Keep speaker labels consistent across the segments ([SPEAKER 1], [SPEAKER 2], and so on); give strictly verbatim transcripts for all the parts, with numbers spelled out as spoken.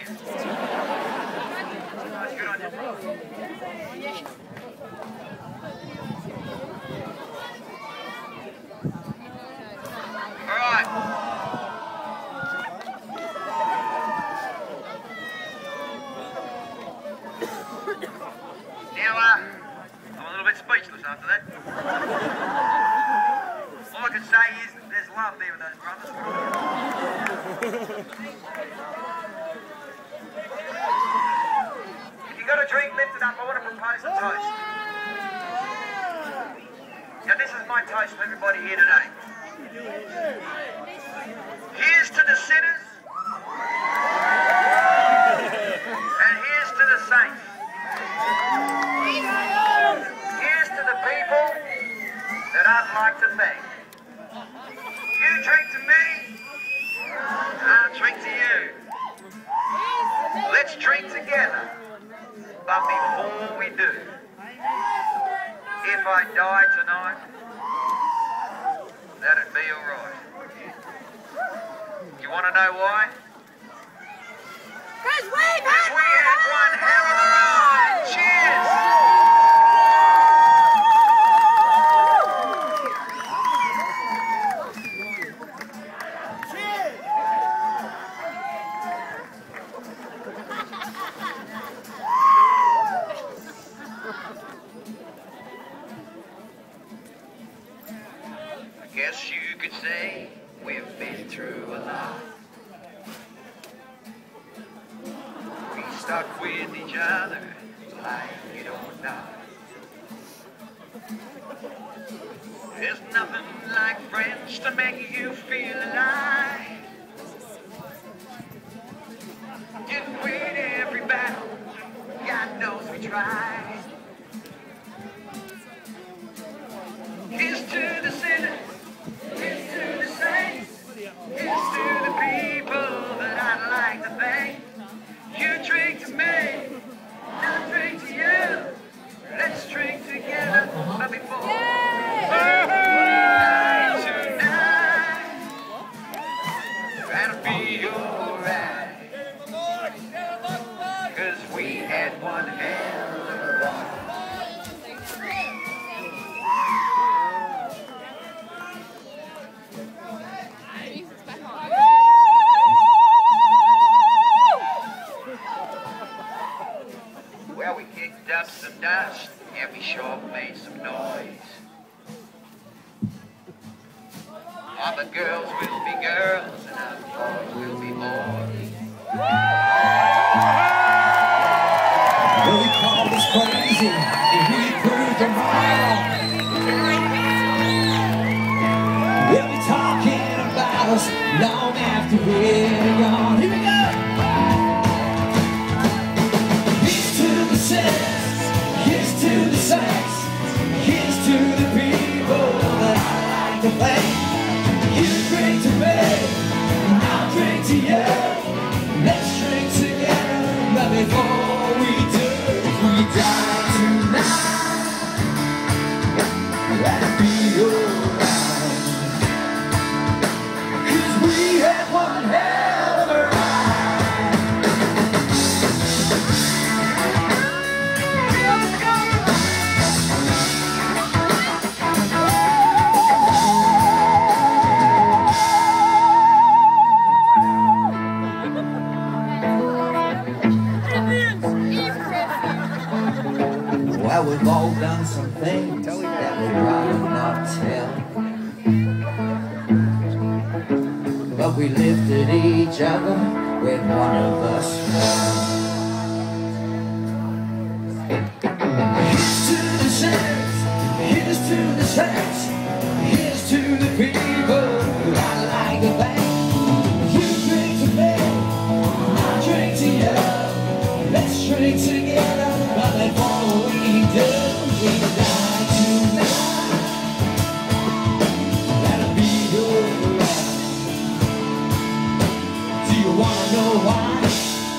[SPEAKER 1] you. That's good on you. All right. Now, uh, I'm a little bit speechless after that. All I can say is that there's love there with those brothers. If you've got a drink, lift it up. I want to propose a toast. Now, this is my toast to everybody here today. Here's to the sinners, and here's to the saints. Here's to the people that I'd like to thank. You drink to me, I'll drink to you. Let's drink together, but before we do, if I die tonight, that'd be alright. You want to know why?
[SPEAKER 2] Because we've had
[SPEAKER 1] we had one hell of a ride! Cheers! I guess you could say we've been through a lot. We stuck with each other like it or not. There's nothing like friends to make you feel alive. Didn't win every battle, God knows we tried. Here's to the sinners, here's to the saints, here's to the people that I'd like to thank. You drink to me, I'll drink to you. Let's drink together, but before we die tonight, that'll be alright. Cause we had one hell of a ride. Well, we kicked up some dust, and we sure made some noise. All the girls will be girls, and our boys will be boys.
[SPEAKER 3] Well, they called us crazy, and we proved them wrong. They'll be talking about us long after we're gone. Here we go! Here's to the saints, here's to the people that I like to thank. You drink to me, I'll drink to you. Let's drink together, but before we do, if we die tonight, that'll be alright. Cause we had one hell of a ride. Well, we've all done some things that we'd rather not tell, but we lifted each other when one of us fell. Here's to the saints, here's to the saints, here's to the people I like to thank. You drink to me, I'll drink to you. Let's drink together, but before we do, we die tonight. That'll be alright. Do you wanna know why?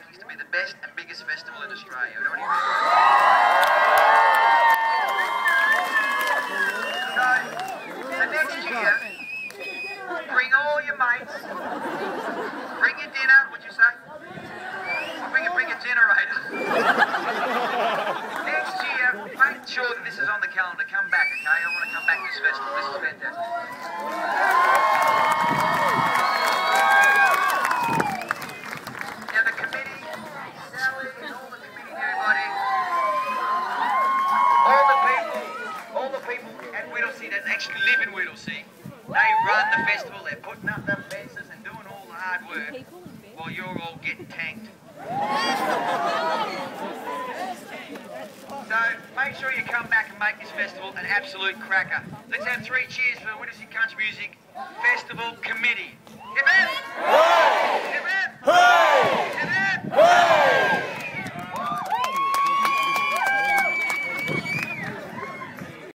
[SPEAKER 1] rankings to be the best and biggest festival in Australia. So, so next year, bring all your mates, bring your dinner, what'd you say? Bring a, bring a generator. Next year, make sure that this is on the calendar. Come back, okay? I want to come back to this festival. This is fantastic. Now the committee, Sally and all the committee, everybody, all the people, all the people at Whittlesea that actually live in Whittlesea, they run the festival. They're putting up the fences and doing all the hard work while you're all getting tanked. So make sure you come back and make this festival an absolute cracker. Let's have three cheers for the Whittlesea Country Music Festival.